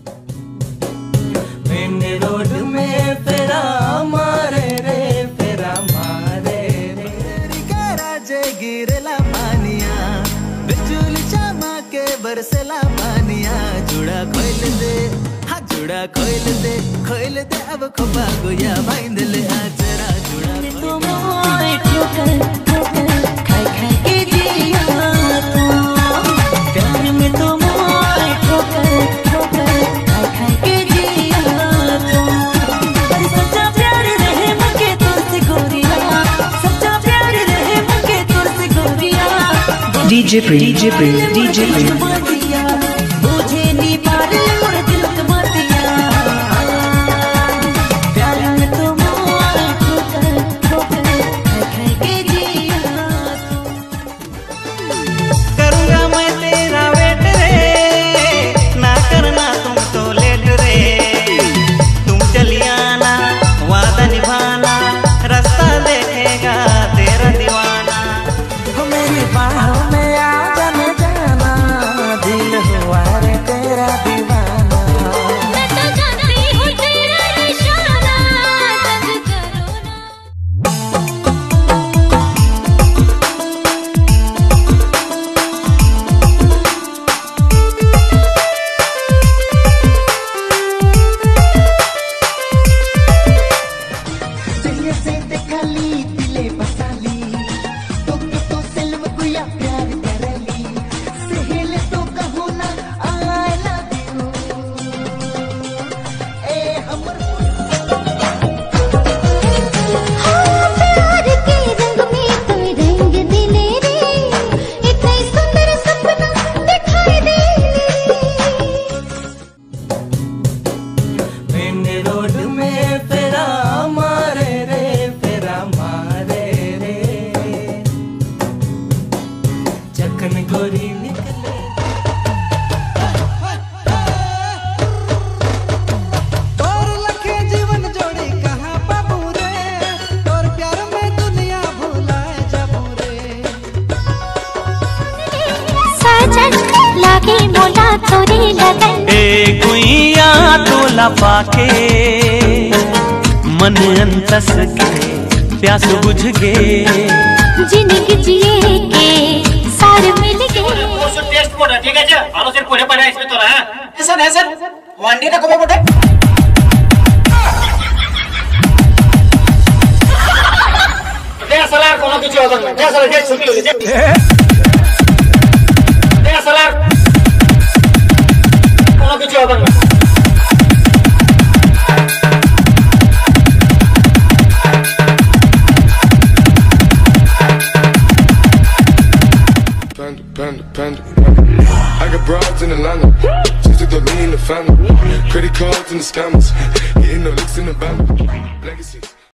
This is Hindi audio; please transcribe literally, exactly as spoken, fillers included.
मेन रोड में फेरा मारे रे, फेरा मारे रे। राजे गिरला पानिया, बिजुली चमके बरसला पानिया। जुड़ा खोल दे, हाँ जुड़ा खोल दे, खोल दे अब खपा गोया बांध ले आजरा। जुड़ा तो मोए ठोकर ठोकर खाई खाई के जिया तू, प्यार में तो मोए ठोकर ठोकर खाई खाई के जिया तू। पर सच्चा प्यार रहे मके तुझसे गोरिया, सच्चा प्यार रहे मके तुझसे गोरिया। डीजे प्री डीजे प्री डीजे प्री बुझे नी पार मोर दिल के बतिया। प्यार में तो मोए ठोकर ठोकर खाई खाई के जिया तू। करूंगा मैं तेरा वेट रे, ना करना तुम तो लेट रे। तुम चली आना, वादा निभाना, रास्ता देखेगा तेरा दीवाना। हो मेरी बाहों में आ जाने जाना, दिल हुआ रे तेरा दीवाना। मैं तो जानती हूँ तेरा निशाना, तंग करो ना। दिल से देखली दिले बसाली, तो तो सिल्व गुया प्यार करली। सहेल तो कहूँ ना आई लव यू, ए हमर प्यार के रंग में तुम रंग दिले रे, इतना सुंदर सपना दिखाई दे रे। मेन रोड में फेरा मारे रे, फेरा मारे रे। जखन गोरी निकले तोर लखे जीवन जोड़ी कहाँ बाबू रे। तोर प्यार में दुनिया भुलाए जाबू रे। साजन लागे मोला तोरे लगन, ए गुइया तोला पाके मन अंतस के प्यास बुझ गे। जिंदगी जिए के सार मिल गए। टेस्ट कोड ठीक আছে ভালো সে পড়ে পড়ে আসবে তোরা হ্যাঁ স্যার হ্যাঁ স্যার ওয়ান ডে টা কবে পড়ে দে সালার কোনো কিছু হবে না দে সালার যে ছুটি হয়ে যায় দে সালার কোনো কিছু হবে না Panda, panda, panda. I got broads in Atlanta, just to throw me in the family. Credit cards and the scammers, getting no licks in the band. Legacy.